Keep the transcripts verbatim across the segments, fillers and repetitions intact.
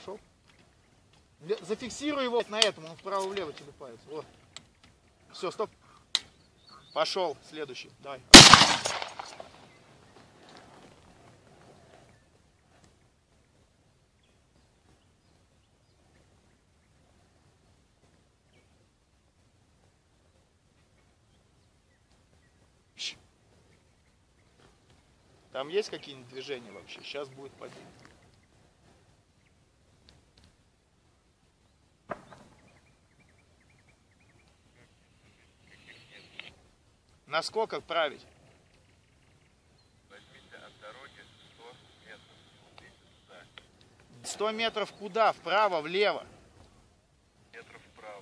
пошел. Зафиксируй его на этом, он вправо-влево телепается. Вот. Все, стоп. Пошел, следующий. Давай. Там есть какие-нибудь движения вообще? Сейчас будет падение. Насколько править? Возьмите от дороги сто метров. Да. сто метров куда? Вправо, влево? Метров вправо.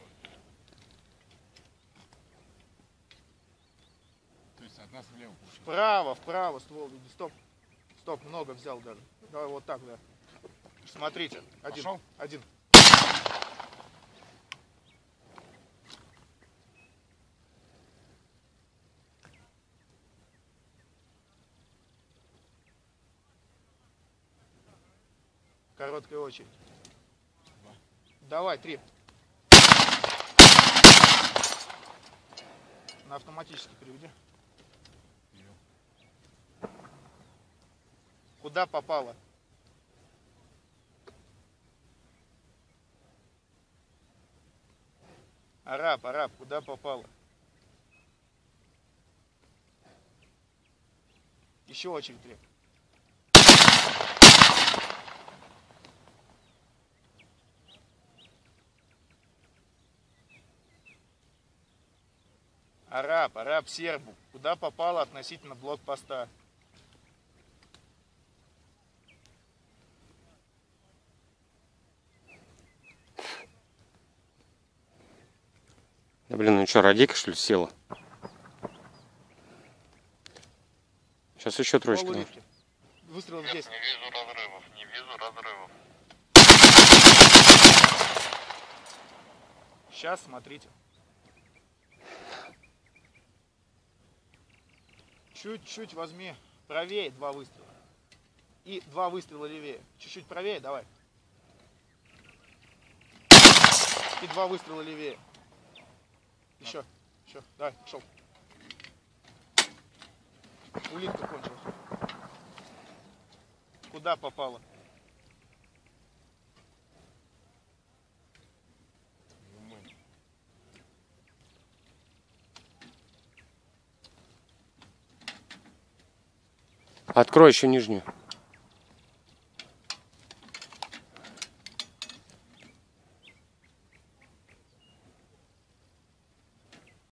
То есть от нас влево. Вправо, вправо, ствол. Стоп. Стоп, много взял даже. Давай вот так, да. Смотрите. Один. Пошел? Один. Короткая очередь. Два. Давай, три. На автоматически переведи. Куда попало? Араб, араб, куда попало? Еще очередь три. Араб, араб, сербу. Куда попало относительно блокпоста? Да блин, ну что, радийка что ли села? Сейчас еще троечка. Полуливки. Выстрелов здесь. Не вижу разрывов, не вижу разрывов. Сейчас, смотрите. Чуть-чуть возьми правее два выстрела. И два выстрела левее. Чуть-чуть правее, давай. И два выстрела левее. Еще, еще, давай, пошел. Улитка кончилась. Куда попала? Открой еще нижнюю.